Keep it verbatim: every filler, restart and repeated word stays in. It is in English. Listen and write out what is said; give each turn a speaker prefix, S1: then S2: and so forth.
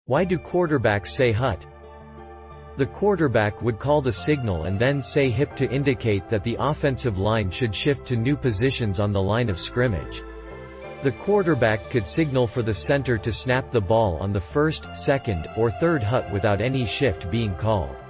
S1: Why do quarterbacks say hut? The quarterback would call the signal and then say hip to indicate that the offensive line should shift to new positions on the line of scrimmage. The quarterback could signal for the center to snap the ball on the first, second, or third hut without any shift being called.